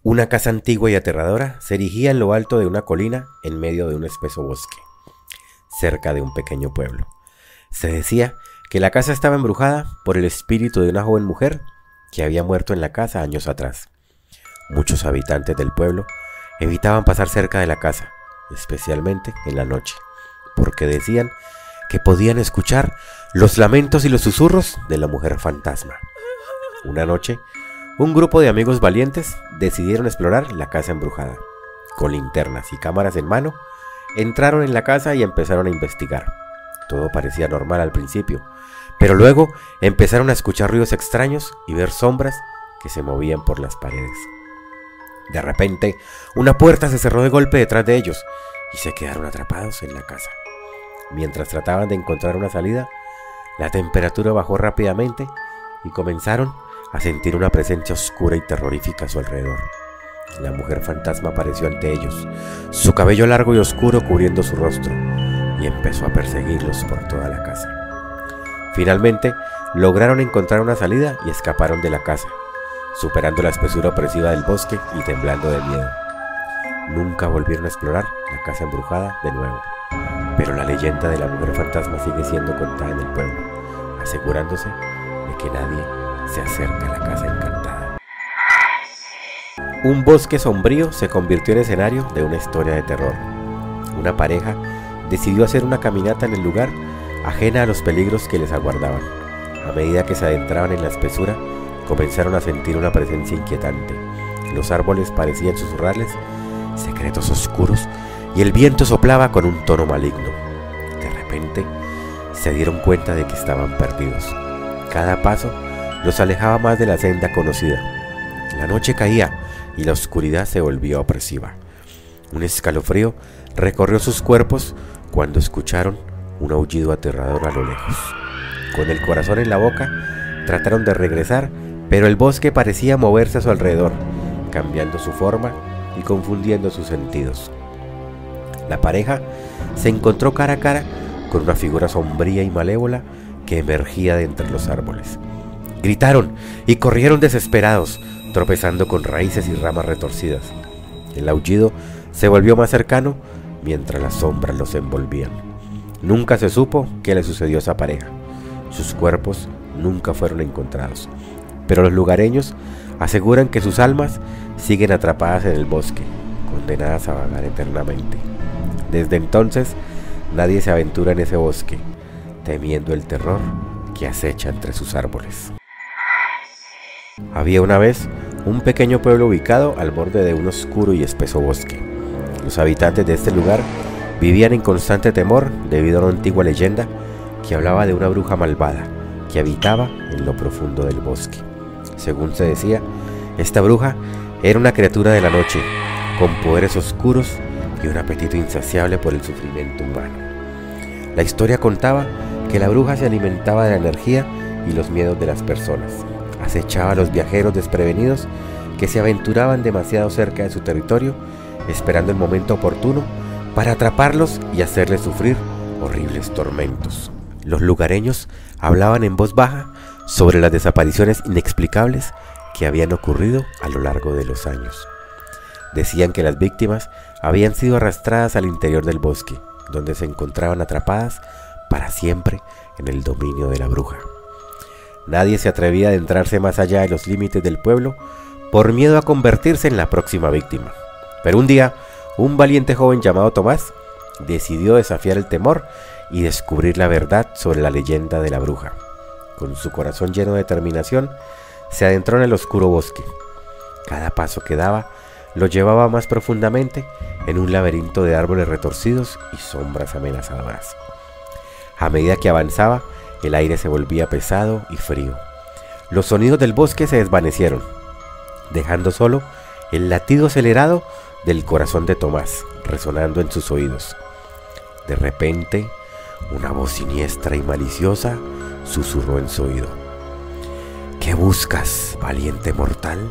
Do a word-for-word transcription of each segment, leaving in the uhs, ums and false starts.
Una casa antigua y aterradora se erigía en lo alto de una colina en medio de un espeso bosque, cerca de un pequeño pueblo. Se decía que la casa estaba embrujada por el espíritu de una joven mujer que había muerto en la casa años atrás. Muchos habitantes del pueblo evitaban pasar cerca de la casa, especialmente en la noche, porque decían que podían escuchar los lamentos y los susurros de la mujer fantasma. Una noche, un grupo de amigos valientes decidieron explorar la casa embrujada. Con linternas y cámaras en mano, entraron en la casa y empezaron a investigar. Todo parecía normal al principio, pero luego empezaron a escuchar ruidos extraños y ver sombras que se movían por las paredes. De repente, una puerta se cerró de golpe detrás de ellos y se quedaron atrapados en la casa. Mientras trataban de encontrar una salida, la temperatura bajó rápidamente y comenzaron a sentir una presencia oscura y terrorífica a su alrededor. La mujer fantasma apareció ante ellos, su cabello largo y oscuro cubriendo su rostro, y empezó a perseguirlos por toda la casa. Finalmente, lograron encontrar una salida y escaparon de la casa, superando la espesura opresiva del bosque y temblando de miedo. Nunca volvieron a explorar la casa embrujada de nuevo, pero la leyenda de la mujer fantasma sigue siendo contada en el pueblo, asegurándose de que nadie se acerca a la casa encantada. Un bosque sombrío se convirtió en escenario de una historia de terror. Una pareja decidió hacer una caminata en el lugar, ajena a los peligros que les aguardaban. A medida que se adentraban en la espesura, comenzaron a sentir una presencia inquietante. Los árboles parecían susurrarles secretos oscuros y el viento soplaba con un tono maligno. De repente, se dieron cuenta de que estaban perdidos. Cada paso los alejaba más de la senda conocida. La noche caía y la oscuridad se volvió opresiva. Un escalofrío recorrió sus cuerpos cuando escucharon un aullido aterrador a lo lejos. Con el corazón en la boca, trataron de regresar, pero el bosque parecía moverse a su alrededor, cambiando su forma y confundiendo sus sentidos. La pareja se encontró cara a cara con una figura sombría y malévola que emergía de entre los árboles. Gritaron y corrieron desesperados, tropezando con raíces y ramas retorcidas. El aullido se volvió más cercano mientras las sombras los envolvían. Nunca se supo qué le sucedió a esa pareja. Sus cuerpos nunca fueron encontrados, pero los lugareños aseguran que sus almas siguen atrapadas en el bosque, condenadas a vagar eternamente. Desde entonces, nadie se aventura en ese bosque, temiendo el terror que acecha entre sus árboles. Había una vez un pequeño pueblo ubicado al borde de un oscuro y espeso bosque. Los habitantes de este lugar vivían en constante temor debido a una antigua leyenda que hablaba de una bruja malvada que habitaba en lo profundo del bosque. Según se decía, esta bruja era una criatura de la noche, con poderes oscuros y un apetito insaciable por el sufrimiento humano. La historia contaba que la bruja se alimentaba de la energía y los miedos de las personas. Acechaba a los viajeros desprevenidos que se aventuraban demasiado cerca de su territorio, esperando el momento oportuno para atraparlos y hacerles sufrir horribles tormentos. Los lugareños hablaban en voz baja sobre las desapariciones inexplicables que habían ocurrido a lo largo de los años. Decían que las víctimas habían sido arrastradas al interior del bosque, donde se encontraban atrapadas para siempre en el dominio de la bruja. Nadie se atrevía a adentrarse más allá de los límites del pueblo por miedo a convertirse en la próxima víctima. Pero un día, un valiente joven llamado Tomás decidió desafiar el temor y descubrir la verdad sobre la leyenda de la bruja. Con su corazón lleno de determinación, se adentró en el oscuro bosque. Cada paso que daba lo llevaba más profundamente en un laberinto de árboles retorcidos y sombras amenazadoras. A medida que avanzaba, el aire se volvía pesado y frío. Los sonidos del bosque se desvanecieron, dejando solo el latido acelerado del corazón de Tomás resonando en sus oídos. De repente, una voz siniestra y maliciosa susurró en su oído: ¿Qué buscas, valiente mortal?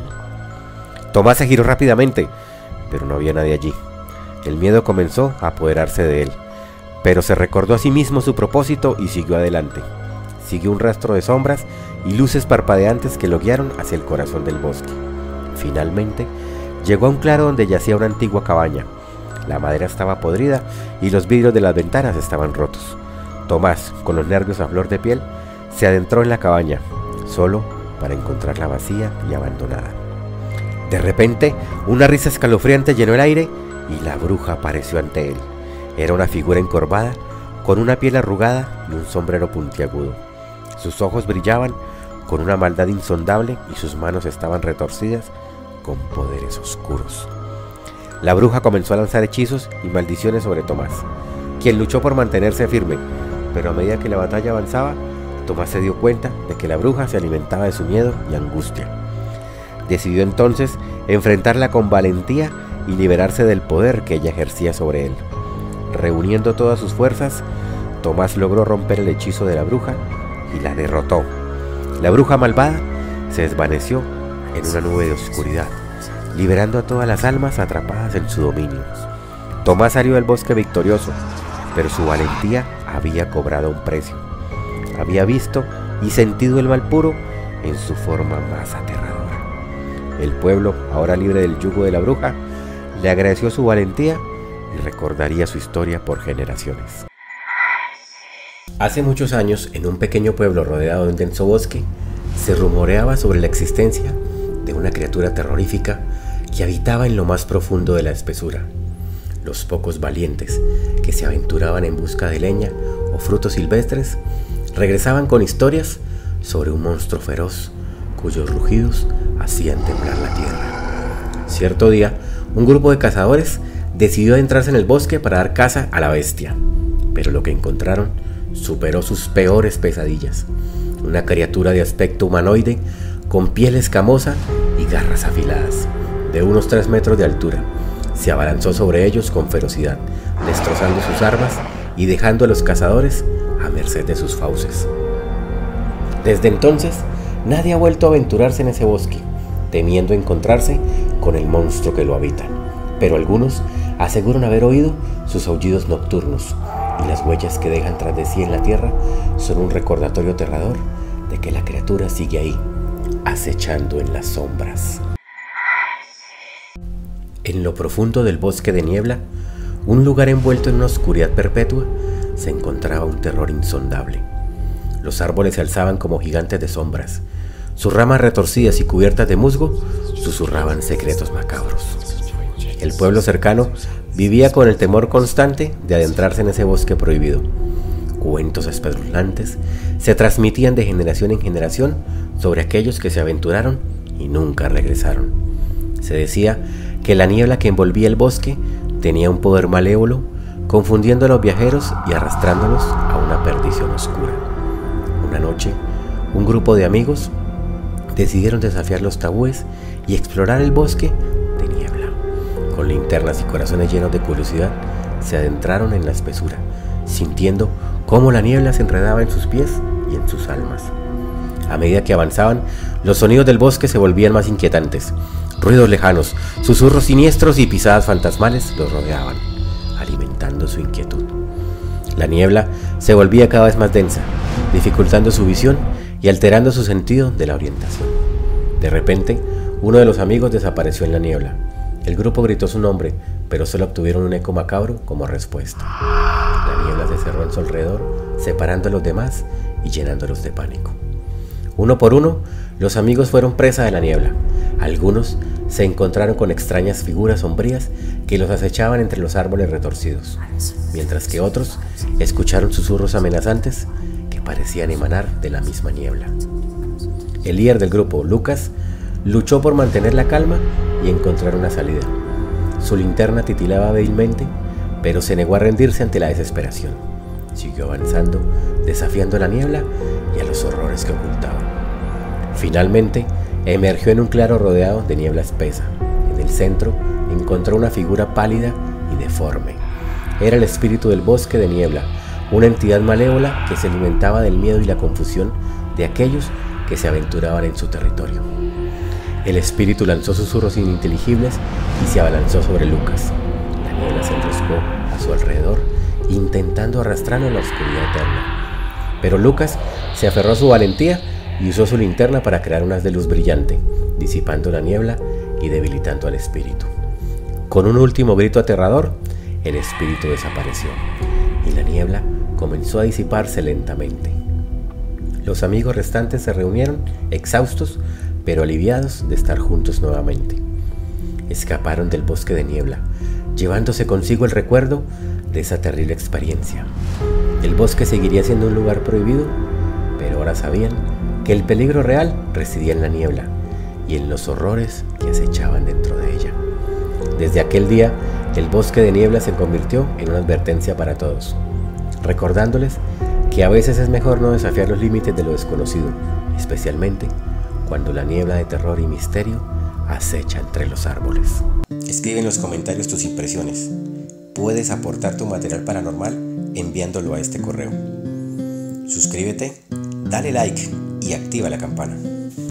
Tomás se giró rápidamente, pero no había nadie allí. El miedo comenzó a apoderarse de él, pero se recordó a sí mismo su propósito y siguió adelante. Siguió un rastro de sombras y luces parpadeantes que lo guiaron hacia el corazón del bosque. Finalmente, Llegó a un claro donde yacía una antigua cabaña. La madera estaba podrida y los vidrios de las ventanas estaban rotos. Tomás, con los nervios a flor de piel, se adentró en la cabaña, solo para encontrarla vacía y abandonada. De repente, una risa escalofriante llenó el aire y la bruja apareció ante él. Era una figura encorvada, con una piel arrugada y un sombrero puntiagudo. Sus ojos brillaban con una maldad insondable y sus manos estaban retorcidas con poderes oscuros. La bruja comenzó a lanzar hechizos y maldiciones sobre Tomás, quien luchó por mantenerse firme, pero a medida que la batalla avanzaba, Tomás se dio cuenta de que la bruja se alimentaba de su miedo y angustia. Decidió entonces enfrentarla con valentía y liberarse del poder que ella ejercía sobre él. Reuniendo todas sus fuerzas, Tomás logró romper el hechizo de la bruja y la derrotó. La bruja malvada se desvaneció en una nube de oscuridad, liberando a todas las almas atrapadas en su dominio. Tomás salió del bosque victorioso, pero su valentía había cobrado un precio. Había visto y sentido el mal puro en su forma más aterradora. El pueblo, ahora libre del yugo de la bruja, le agradeció su valentía y recordaría su historia por generaciones. Hace muchos años, en un pequeño pueblo rodeado de un denso bosque, se rumoreaba sobre la existencia de una criatura terrorífica que habitaba en lo más profundo de la espesura. Los pocos valientes que se aventuraban en busca de leña o frutos silvestres regresaban con historias sobre un monstruo feroz cuyos rugidos hacían temblar la tierra. Cierto día, un grupo de cazadores decidió adentrarse en el bosque para dar caza a la bestia, pero lo que encontraron superó sus peores pesadillas. Una criatura de aspecto humanoide, con piel escamosa y garras afiladas, de unos tres metros de altura, se abalanzó sobre ellos con ferocidad, destrozando sus armas y dejando a los cazadores a merced de sus fauces. Desde entonces, nadie ha vuelto a aventurarse en ese bosque, temiendo encontrarse con el monstruo que lo habita, pero algunos aseguran haber oído sus aullidos nocturnos, y las huellas que dejan tras de sí en la tierra son un recordatorio aterrador de que la criatura sigue ahí, acechando en las sombras. En lo profundo del bosque de niebla, un lugar envuelto en una oscuridad perpetua, se encontraba un terror insondable. Los árboles se alzaban como gigantes de sombras. Sus ramas retorcidas y cubiertas de musgo susurraban secretos macabros. El pueblo cercano vivía con el temor constante de adentrarse en ese bosque prohibido. Cuentos espeluznantes se transmitían de generación en generación sobre aquellos que se aventuraron y nunca regresaron. Se decía que la niebla que envolvía el bosque tenía un poder malévolo, confundiendo a los viajeros y arrastrándolos a una perdición oscura. Una noche, un grupo de amigos decidieron desafiar los tabúes y explorar el bosque de niebla. Con linternas y corazones llenos de curiosidad, se adentraron en la espesura, sintiendo cómo la niebla se enredaba en sus pies y en sus almas. A medida que avanzaban, los sonidos del bosque se volvían más inquietantes. Ruidos lejanos, susurros siniestros y pisadas fantasmales los rodeaban, alimentando su inquietud. La niebla se volvía cada vez más densa, dificultando su visión y alterando su sentido de la orientación. De repente, uno de los amigos desapareció en la niebla. El grupo gritó su nombre, pero solo obtuvieron un eco macabro como respuesta. La niebla se cerró en su alrededor, separando a los demás y llenándolos de pánico. Uno por uno, los amigos fueron presa de la niebla. Algunos se encontraron con extrañas figuras sombrías que los acechaban entre los árboles retorcidos, mientras que otros escucharon susurros amenazantes que parecían emanar de la misma niebla. El líder del grupo, Lucas, luchó por mantener la calma y encontrar una salida. Su linterna titilaba débilmente, pero se negó a rendirse ante la desesperación. Siguió avanzando, desafiando la niebla y a los horrores que ocultaba. Finalmente, emergió en un claro rodeado de niebla espesa. En el centro encontró una figura pálida y deforme. Era el espíritu del bosque de niebla, una entidad malévola que se alimentaba del miedo y la confusión de aquellos que se aventuraban en su territorio. El espíritu lanzó susurros ininteligibles y se abalanzó sobre Lucas. La niebla se enroscó a su alrededor, intentando arrastrarlo a la oscuridad eterna. Pero Lucas se aferró a su valentía y usó su linterna para crear un haz de luz brillante, disipando la niebla y debilitando al espíritu. Con un último grito aterrador, el espíritu desapareció y la niebla comenzó a disiparse lentamente. Los amigos restantes se reunieron, exhaustos, pero aliviados de estar juntos nuevamente. Escaparon del bosque de niebla, llevándose consigo el recuerdo de esa terrible experiencia. El bosque seguiría siendo un lugar prohibido, pero ahora sabían que el peligro real residía en la niebla y en los horrores que acechaban dentro de ella. Desde aquel día, el bosque de niebla se convirtió en una advertencia para todos, recordándoles que a veces es mejor no desafiar los límites de lo desconocido, especialmente cuando la niebla de terror y misterio acecha entre los árboles. Escribe en los comentarios tus impresiones. Puedes aportar tu material paranormal enviándolo a este correo. Suscríbete, dale like y activa la campana.